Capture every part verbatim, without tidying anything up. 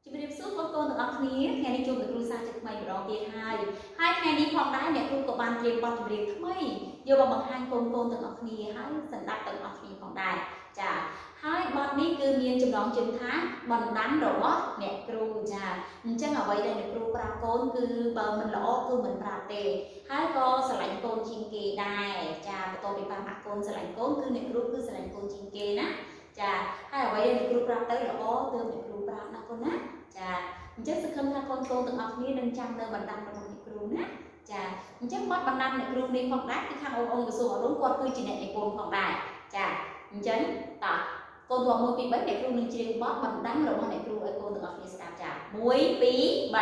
ជំរាបសួរបងប្អូនទាំងអស់គ្នាថ្ងៃនេះជួបលោកគ្រូសាស្ត្រចិត្តថ្មីម្ដងទៀតហើយហើយថ្ងៃនេះផងដែរអ្នកគ្រូក៏បានត្រៀមបទចម្រៀងថ្មីយកមកបង្ហាញកូនកូនទាំងអស់គ្នាហើយសម្រាប់ទាំងអស់គ្នាផងដែរចាហើយបទនេះគឺមានចំណងជើងថាបណ្ដាំរបស់អ្នកគ្រូចាអញ្ចឹងអ្វីដែលអ្នកគ្រូប្រាប់កូនគឺបើមិនល្អគឺមិនប្រាប់ទេហើយក៏ស្រឡាញ់កូនជាងគេដែរចាបន្ទាប់ពីបានដាក់កូនស្រឡាញ់កូនគឺអ្នកគ្រូគឺស្រឡាញ់កូនជាងគេណាចាហើយអ្វីដែលអ្នកគ្រូប្រាប់ទៅល្អទើបអ្នកគ្រូប្រាប់ណាកូនណាចាអញ្ចឹងសង្ឃឹមថាកូនកូនទាំងអស់គ្នានឹងចាំនៅបណ្ដាំរបស់អ្នកគ្រូណាចាអញ្ចឹងបទបណ្ដាំអ្នកគ្រូនេះផងដែរគឺខាងអង្គអង្គក្រសួងអរុណគាត់គឺជាអ្នកនិពន្ធផងដែរចាអញ្ចឹងតោះកូនរាប់មួយពីរបីអ្នកគ្រូនឹងច្រៀងបទបណ្ដាំរបស់អ្នកគ្រូឲ្យកូនទាំងអស់គ្នាស្ដាប់ចាមួយពីរបី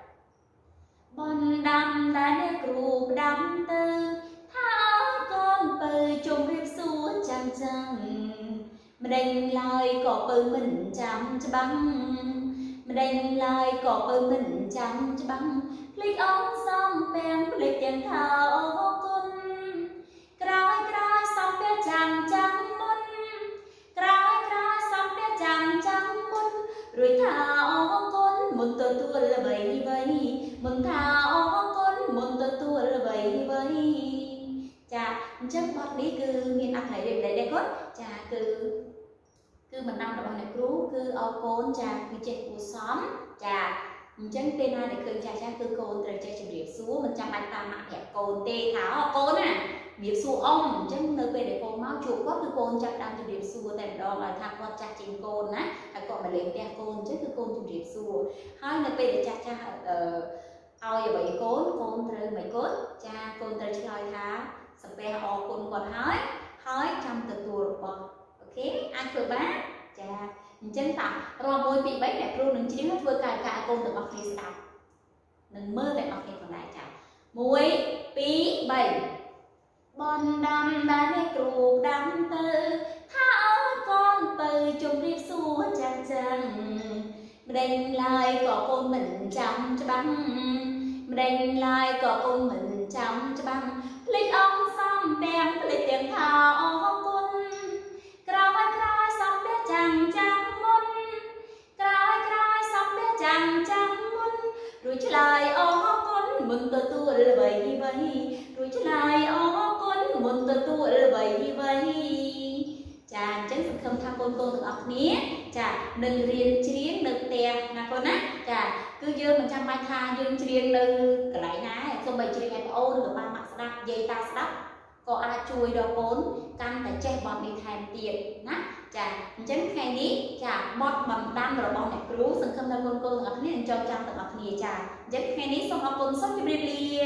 បណ្ដាំដែលអ្នកគ្រូផ្ដាំទៅថាកូនពៅជម្រាបសួរចាំចាំម្ដេចឡើយក៏ពៅមិនចាំច្បាំងម្ដេចឡើយក៏ពៅមិនចាំច្បាំងភ្លេចអង្គសំពាំងភ្លេចទាំងថាអរគុណក្រោយក្រោយសំពាំងចាំចាំមុនក្រោយក្រោយសំពាំងចាំចាំមុនរួចថាអរគុណមុនទទួលអ្វីអ្វីមុនថាអរគុណមុនទទួលអ្វីអ្វីចាអញ្ចឹងបទនេះគឺមានអត្ថន័យដូចនេះគាត់ចាគឺគឺបណ្ដាំរបស់អ្នកគ្រូគឺអរកូនចាគឺចេះគួសមចាអញ្ចឹងពេលណាដែលឃើញចាស់ចាស់គឺកូនត្រូវចេះជម្រាបសួរមិនចាំបាច់តាមម៉ាក់ប្រាប់កូនទេថាអរកូនណាជម្រាបសួរអ៊ំអញ្ចឹងនៅពេលដែលកូនមកជួបគាត់គឺកូនចាប់ដើមជម្រាបសួរតែម្ដងឲ្យថាគាត់ចាស់ជាងកូនណាហើយគាត់មកលេងផ្ទះកូនអញ្ចឹងគឺកូនជម្រាបសួរហើយនៅពេលដែលចាស់ចាស់អឺឲ្យអ្វីកូនកូនត្រូវមិនកូនចាកូនត្រូវឆ្លើយថាសំពះអរគុណគាត់ហើយហើយចាំទទួលរបស់អូខេអាចធ្វើបានចាអញ្ចឹងតារាប់មួយពីរបីអ្នកគ្រូនឹងច្រៀងធ្វើកាយវិការឲ្យកូនទាំងអស់គ្នាស្ដាប់នឹងមើលទាំងអស់គ្នាផងដែរចាមួយពីរបីបណ្ដាំដែលអ្នកគ្រូដាំទៅថាអើកូនទៅជម្រាបសួរចាំចាំម្ដេចឡើយក៏កូនមិនចាំច្បាំងម្ដេចឡើយក៏កូនមិនចាំច្បាំងភ្លេចអង្គសំពាំងភ្លេចទាំងថាអរគុណក្រោយក្រោយសំពាំងចាំចាំមុនក្រោយក្រោយសំពាំងចាំចាំមុនរួចឆ្លើយអរគុណមុនទទួលអ្វីអ្វីរួចឆ្លើយអរគុណមុនទទួលអ្វីអ្វីចាអញ្ចឹងសង្ឃឹមថាកូនកូនទាំងអស់គ្នាចានឹងរៀនច្រៀងនៅផ្ទះណាកូនណាចាគឺយើងមិនចាំបាច់ថាយើងច្រៀងនៅកន្លែងណាទេសូម្បីច្រៀងឲ្យប្អូនឬក៏បានម៉ាក់ស្ដាប់យាយតាស្ដាប់ក៏អាចជួយដល់កូនកាន់តែចេះបទនេះថែមទៀតណាចាអញ្ចឹងថ្ងៃនេះចាបទបណ្ដាំរបស់អ្នកគ្រូសង្ឃឹមថាកូនកូនទាំងអស់គ្នានឹងចងចាំទាំងអស់គ្នាចាអញ្ចឹងថ្ងៃនេះសូមអរគុណសូមជម្រាបលា